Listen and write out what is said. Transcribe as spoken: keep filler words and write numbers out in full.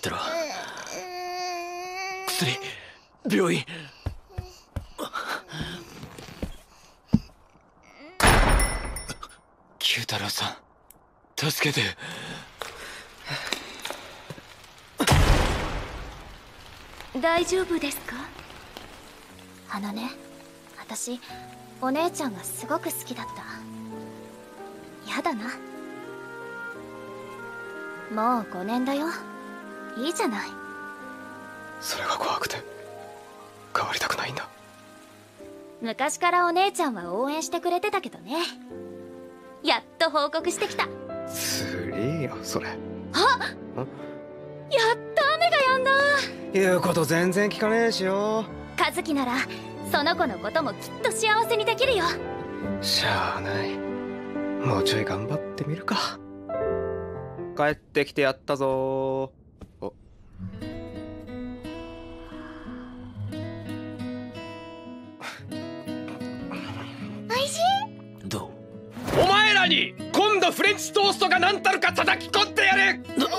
ってろ。薬、病院。九太郎さん、助けて。 大丈夫ですか？あのね、私お姉ちゃんがすごく好きだった。やだな。もうごねんだよ。いいじゃない。 それが怖くて変わりたくないんだ。 昔からお姉ちゃんは応援してくれてたけどね。やっと報告してきた。 つりよそれ。 あっ、やっと雨が止んだ。 言うこと全然聞かねえしよ。 和樹ならその子のこともきっと幸せにできるよ。 しゃあない。もうちょい頑張ってみるか。帰ってきてやったぞー。おおいしい。 どう？ お前らに今度フレンチトーストが何たるか叩き込んでやる。 な、